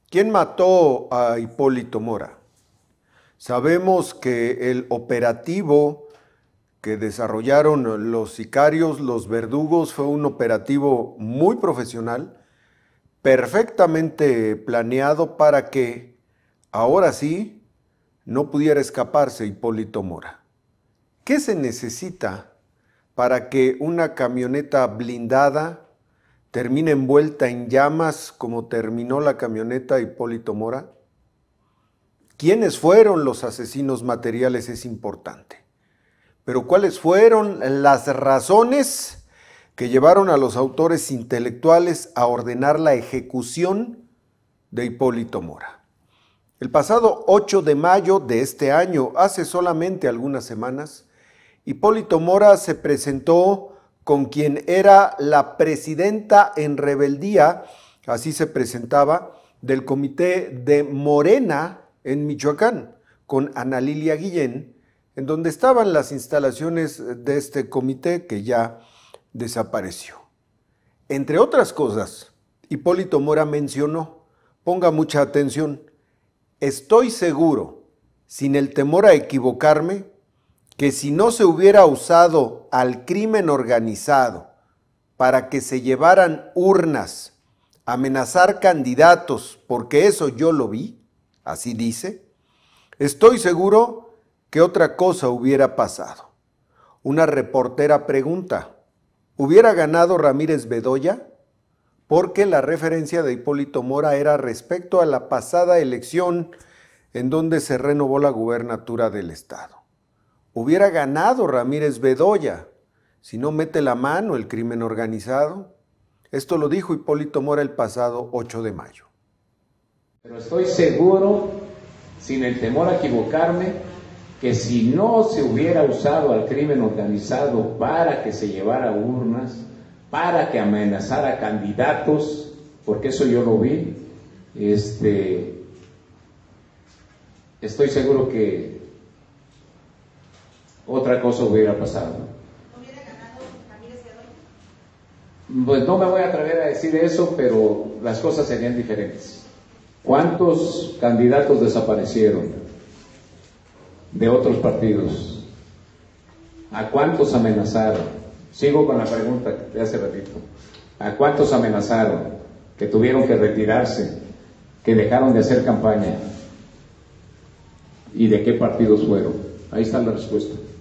¿Quién mató a Hipólito Mora? Sabemos que el operativo que desarrollaron los sicarios, los verdugos, fue un operativo muy profesional, perfectamente planeado para que, ahora sí, no pudiera escaparse Hipólito Mora. ¿Qué se necesita para que una camioneta blindada termine envuelta en llamas como terminó la camioneta de Hipólito Mora? ¿Quiénes fueron los asesinos materiales? Es importante. Pero ¿cuáles fueron las razones que llevaron a los autores intelectuales a ordenar la ejecución de Hipólito Mora? El pasado 8 de mayo de este año, hace solamente algunas semanas, Hipólito Mora se presentó con quien era la presidenta en rebeldía, así se presentaba, del comité de Morena en Michoacán, con Ana Lilia Guillén, en donde estaban las instalaciones de este comité que ya desapareció. Entre otras cosas, Hipólito Mora mencionó, ponga mucha atención, estoy seguro, sin el temor a equivocarme, que si no se hubiera usado al crimen organizado para que se llevaran urnas, amenazar candidatos, porque eso yo lo vi, así dice, estoy seguro que otra cosa hubiera pasado. Una reportera pregunta, ¿hubiera ganado Ramírez Bedoya? Porque la referencia de Hipólito Mora era respecto a la pasada elección en donde se renovó la gubernatura del estado. Hubiera ganado Ramírez Bedoya si no mete la mano el crimen organizado. Esto lo dijo Hipólito Mora el pasado 8 de mayo. Pero estoy seguro, sin el temor a equivocarme, que si no se hubiera usado al crimen organizado para que se llevara urnas, para que amenazara candidatos, porque eso yo lo vi, estoy seguro que otra cosa hubiera pasado. ¿No hubiera ganado Ramírez Bedoya? Pues no me voy a atrever a decir eso, pero las cosas serían diferentes. ¿Cuántos candidatos desaparecieron de otros partidos? ¿A cuántos amenazaron? Sigo con la pregunta de hace ratito. ¿A cuántos amenazaron? Que tuvieron que retirarse, que dejaron de hacer campaña. ¿Y de qué partidos fueron? Ahí está la respuesta.